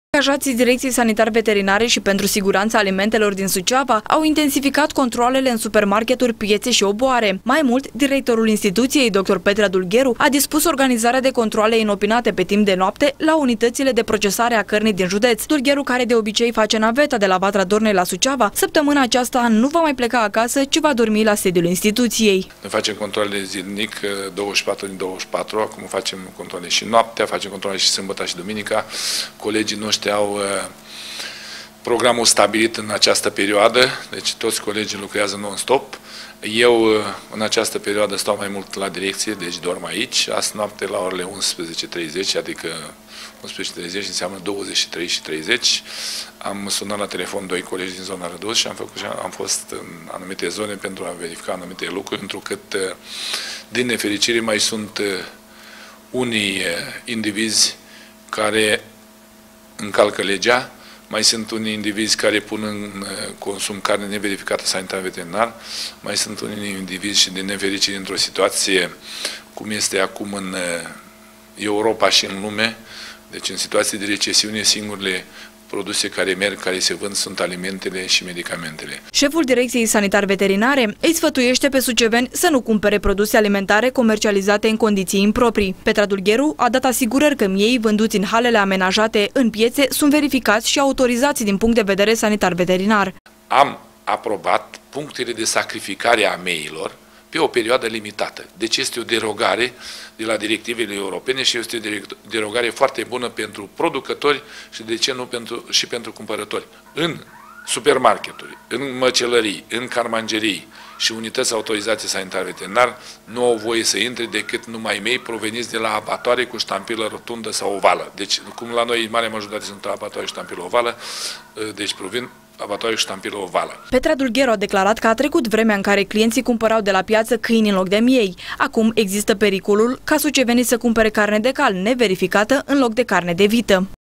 Angajații Direcției Sanitar-Veterinare și pentru Siguranța Alimentelor din Suceava au intensificat controalele în supermarketuri, piețe și oboare. Mai mult, directorul instituției, dr. Petra Dulgheru, a dispus organizarea de controale inopinate pe timp de noapte la unitățile de procesare a cărnii din județ. Dulgheru, care de obicei face naveta de la Vatra Dornei la Suceava, săptămâna aceasta nu va mai pleca acasă, ci va dormi la sediul instituției. Ne facem controale zilnic, 24 din 24, acum facem controale și noaptea, facem controale și sâmbătă și duminica. Colegii noștri au programul stabilit în această perioadă, deci toți colegii lucrează non-stop. Eu în această perioadă stau mai mult la direcție, deci dorm aici. Azi noapte la orele 11:30, adică 11:30 înseamnă 23:30. Am sunat la telefon 2 colegi din zona Rădus și am fost în anumite zone pentru a verifica anumite lucruri, întrucât din nefericire mai sunt unii indivizi care încalcă legea, mai sunt unii indivizi care pun în consum carne neverificată sanitar-veterinar, mai sunt unii indivizi și din nefericire într-o situație cum este acum în Europa și în lume, deci în situații de recesiune, singurele produse care merg, care se vând, sunt alimentele și medicamentele. Șeful Direcției Sanitar-Veterinare îi sfătuiește pe suceveni să nu cumpere produse alimentare comercializate în condiții improprii. Petra Dulgheru a dat asigurări că miei vânduți în halele amenajate în piețe sunt verificați și autorizați din punct de vedere sanitar-veterinar. Am aprobat punctele de sacrificare a meilor pe o perioadă limitată. Deci este o derogare de la directivele europene și este o derogare foarte bună pentru producători și de ce nu și pentru cumpărători. În supermarketuri, în măcelării, în carmangerii și unități autorizate sanitar-veterinar nu au voie să intre decât numai mei proveniți de la abatoare cu ștampilă rotundă sau ovală. Deci, cum la noi, marea majoritate sunt abatoare cu ștampilă ovală, deci provin abatoare cu ștampilă ovală. Petra Dulgheru a declarat că a trecut vremea în care clienții cumpărau de la piață câini în loc de miei. Acum există pericolul ca sucevenii să cumpere carne de cal neverificată în loc de carne de vită.